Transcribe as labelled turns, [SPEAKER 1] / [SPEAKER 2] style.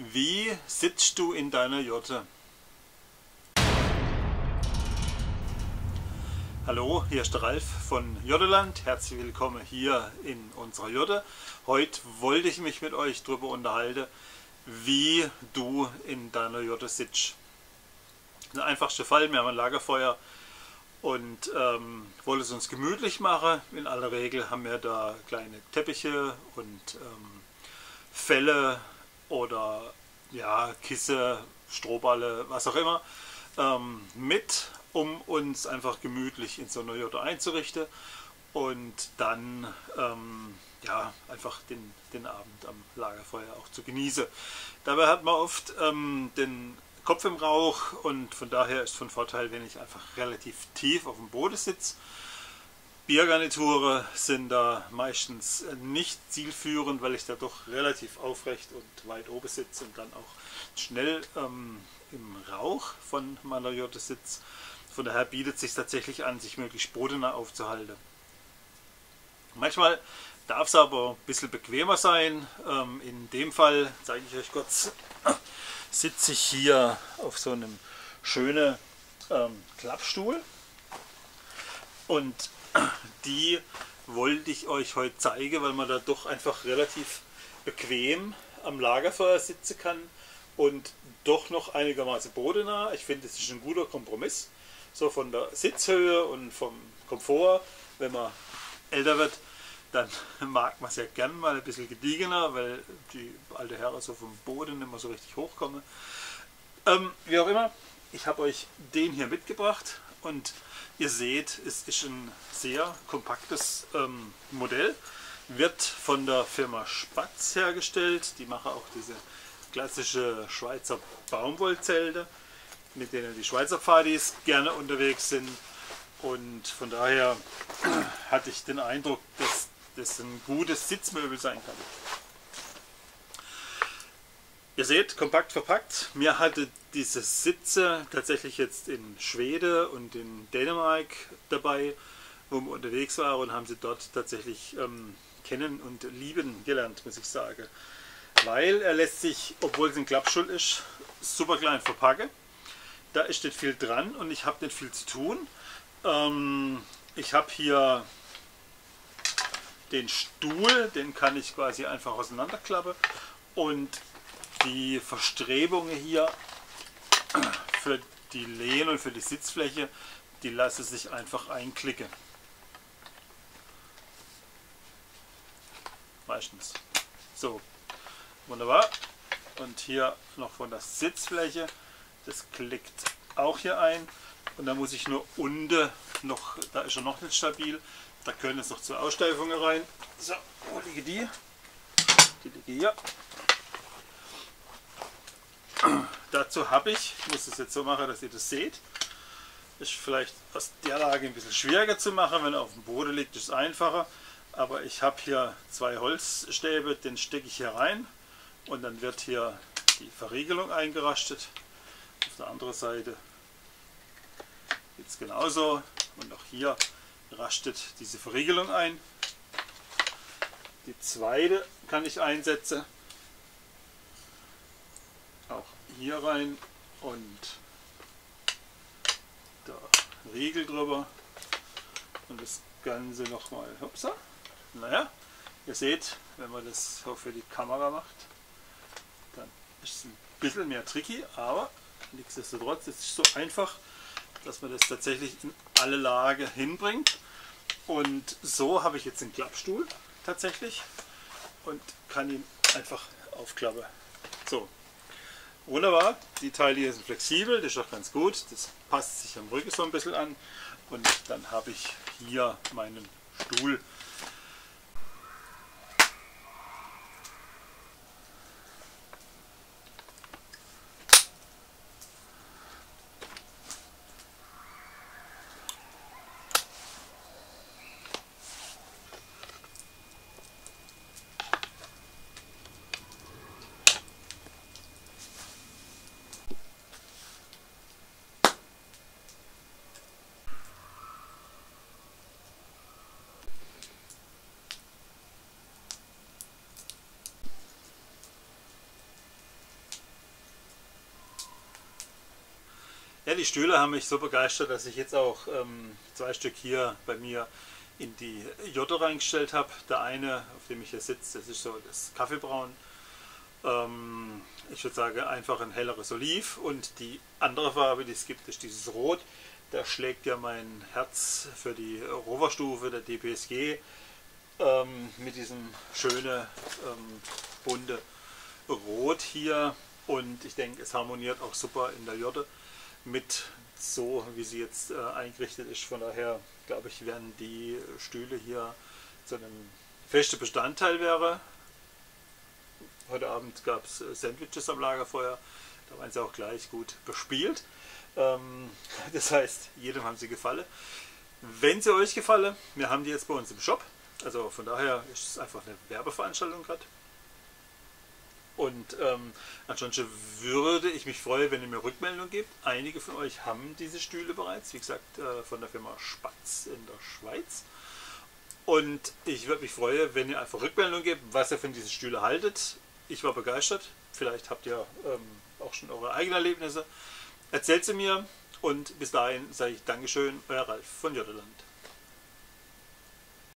[SPEAKER 1] Wie sitzt du in deiner Jotte? Hallo, hier ist der Ralf von Jotteland. Herzlich willkommen hier in unserer Jotte. Heute wollte ich mich mit euch darüber unterhalten, wie du in deiner Jotte sitzt. Der einfachste Fall, wir haben ein Lagerfeuer und wollen es uns gemütlich machen. In aller Regel haben wir da kleine Teppiche und Felle oder ja, Kissen, Strohballe, was auch immer mit, um uns einfach gemütlich in so einer Jotte einzurichten und dann ja, einfach den Abend am Lagerfeuer auch zu genießen. Dabei hat man oft den Kopf im Rauch und von daher ist von Vorteil, wenn ich einfach relativ tief auf dem Boden sitze. Biergarnituren sind da meistens nicht zielführend, weil ich da doch relativ aufrecht und weit oben sitze und dann auch schnell im Rauch von meiner Jotte sitze. Von daher bietet es sich tatsächlich an, sich möglichst bodennah aufzuhalten. Manchmal darf es aber ein bisschen bequemer sein. In dem Fall zeige ich euch kurz, sitze ich hier auf so einem schönen Klappstuhl und die wollte ich euch heute zeigen, weil man da doch einfach relativ bequem am Lagerfeuer sitzen kann und doch noch einigermaßen bodennah. Ich finde, es ist ein guter Kompromiss, so von der Sitzhöhe und vom Komfort. Wenn man älter wird, dann mag man es ja gern mal ein bisschen gediegener, weil die alte Herren so vom Boden nicht mehr so richtig hochkommen. Wie auch immer, ich habe euch den hier mitgebracht und ihr seht, es ist ein sehr kompaktes Modell, wird von der Firma Spatz hergestellt. Die machen auch diese klassische Schweizer Baumwollzelte, mit denen die Schweizer Pfadis gerne unterwegs sind. Und von daher hatte ich den Eindruck, dass das ein gutes Sitzmöbel sein kann. Ihr seht, kompakt verpackt. Mir hatte diese Sitze tatsächlich jetzt in Schweden und in Dänemark dabei, wo wir unterwegs waren und haben sie dort tatsächlich kennen und lieben gelernt, muss ich sagen. Weil er lässt sich, obwohl es ein Klappstuhl ist, super klein verpacken. Da ist nicht viel dran und ich habe nicht viel zu tun. Ich habe hier den Stuhl, den kann ich quasi einfach auseinanderklappen und die Verstrebungen hier für die Lehne und für die Sitzfläche, die lassen sich einfach einklicken. Meistens. So, wunderbar. Und hier noch von der Sitzfläche, das klickt auch hier ein. Und da muss ich nur unten noch, da ist er noch nicht stabil, da können es noch zur Aussteifung rein. So, wo liegen die? Die liegen hier. Dazu habe ich muss es jetzt so machen, dass ihr das seht. Ist vielleicht aus der Lage ein bisschen schwieriger zu machen, wenn er auf dem Boden liegt, ist es einfacher. Aber ich habe hier zwei Holzstäbe, den stecke ich hier rein und dann wird hier die Verriegelung eingerastet. Auf der anderen Seite geht es genauso und auch hier rastet diese Verriegelung ein. Die zweite kann ich einsetzen. Auch hier rein und da Riegel drüber und das Ganze nochmal, hopsa. Naja, ihr seht, wenn man das auch für die Kamera macht, dann ist es ein bisschen mehr tricky, aber nichtsdestotrotz ist es so einfach, dass man das tatsächlich in alle Lagen hinbringt. Und so habe ich jetzt einen Klappstuhl tatsächlich und kann ihn einfach aufklappen. So. Wunderbar, die Teile hier sind flexibel, das ist auch ganz gut, das passt sich am Rücken so ein bisschen an und dann habe ich hier meinen Stuhl. Ja, die Stühle haben mich so begeistert, dass ich jetzt auch 2 Stück hier bei mir in die Jotte reingestellt habe. Der eine, auf dem ich hier sitze, das ist so das Kaffeebraun. Ich würde sagen einfach ein helleres Oliv, und die andere Farbe, die es gibt, ist dieses Rot. Da schlägt ja mein Herz für die Roverstufe der DPSG mit diesem schönen bunte Rot hier, und ich denke, es harmoniert auch super in der Jotte mit so, wie sie jetzt eingerichtet ist. Von daher glaube ich, werden die Stühle hier zu einem festen Bestandteil wäre. Heute Abend gab es Sandwiches am Lagerfeuer, da waren sie auch gleich gut bespielt. Das heißt, jedem haben sie gefallen. Wenn sie euch gefallen, wir haben die jetzt bei uns im Shop, also von daher ist es einfach eine Werbeveranstaltung gerade. Und ansonsten würde ich mich freuen, wenn ihr mir Rückmeldung gebt. Einige von euch haben diese Stühle bereits, wie gesagt, von der Firma Spatz in der Schweiz. Und ich würde mich freuen, wenn ihr einfach Rückmeldung gebt, was ihr von diesen Stühlen haltet. Ich war begeistert. Vielleicht habt ihr auch schon eure eigenen Erlebnisse. Erzählt sie mir, und bis dahin sage ich Dankeschön, euer Ralf von Jotteland.